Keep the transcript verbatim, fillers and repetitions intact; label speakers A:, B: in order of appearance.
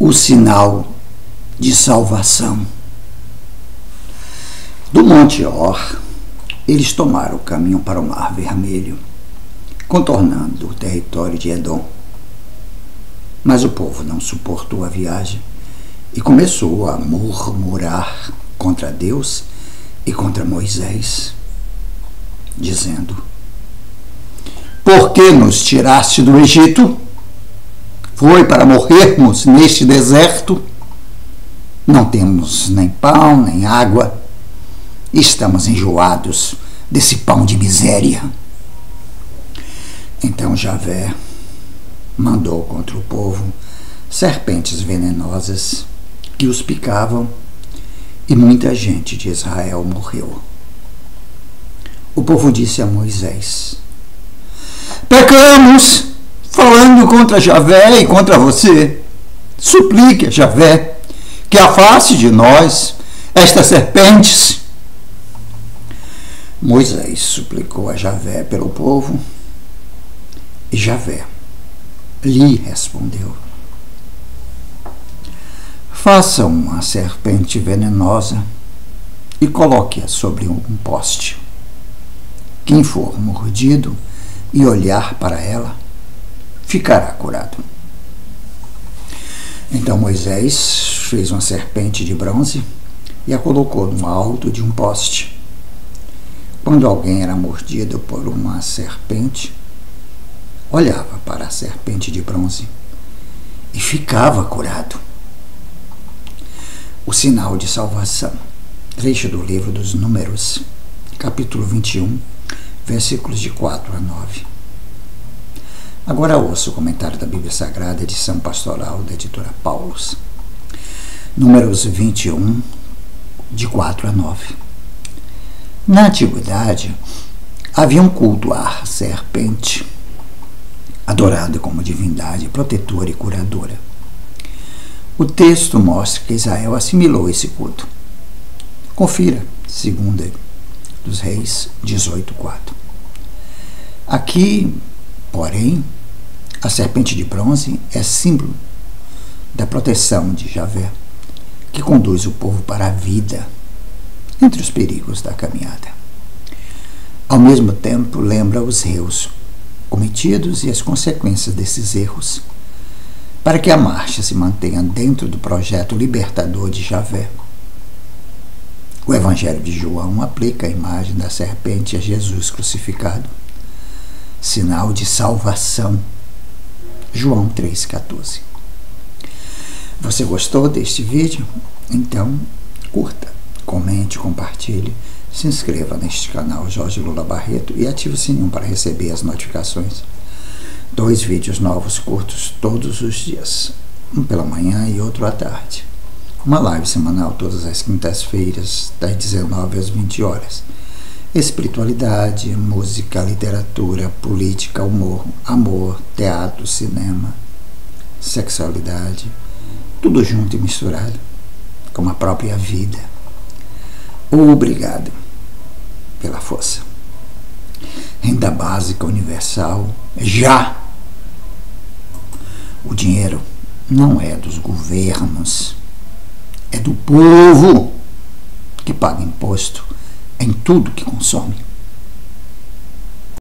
A: o sinal de salvação. Do Monte Or, eles tomaram o caminho para o Mar Vermelho, contornando o território de Edom. Mas o povo não suportou a viagem e começou a murmurar contra Deus e contra Moisés, dizendo: por que nos tiraste do Egito? Foi para morrermos neste deserto? Não temos nem pão, nem água. Estamos enjoados desse pão de miséria. Então Javé mandou contra o povo serpentes venenosas que os picavam, e muita gente de Israel morreu. O povo disse a Moisés: pecamos, falando contra Javé e contra você. Suplique a Javé que afaste de nós estas serpentes. Moisés suplicou a Javé pelo povo, e Javé lhe respondeu: faça uma serpente venenosa e coloque-a sobre um poste. Quem for mordido e olhar para ela, ficará curado. Então Moisés fez uma serpente de bronze e a colocou no alto de um poste. Quando alguém era mordido por uma serpente, olhava para a serpente de bronze e ficava curado. O sinal de salvação. Trecho do livro dos Números, capítulo vinte e um, versículos de quatro a nove. Agora ouça o comentário da Bíblia Sagrada, edição pastoral da editora Paulus. Números vinte e um, de quatro a nove. Na antiguidade, havia um culto à serpente, adorada como divindade protetora e curadora. O texto mostra que Israel assimilou esse culto. Confira, segunda dos Reis dezoito, quatro. Aqui, porém, a serpente de bronze é símbolo da proteção de Javé, que conduz o povo para a vida entre os perigos da caminhada. Ao mesmo tempo, lembra os erros cometidos e as consequências desses erros, para que a marcha se mantenha dentro do projeto libertador de Javé. O Evangelho de João aplica a imagem da serpente a Jesus crucificado, sinal de salvação. João três, quatorze. Você gostou deste vídeo? Então, curta, comente, compartilhe, se inscreva neste canal Jorge Lula Barreto e ative o sininho para receber as notificações. Dois vídeos novos curtos todos os dias, um pela manhã e outro à tarde. Uma live semanal todas as quintas-feiras, das dezenove às vinte horas. Espiritualidade, música, literatura, política, humor, amor, teatro, cinema, sexualidade, tudo junto e misturado, como a própria vida. Obrigado pela força. Renda básica universal, já! O dinheiro não é dos governos, é do povo, que paga imposto em tudo que consome.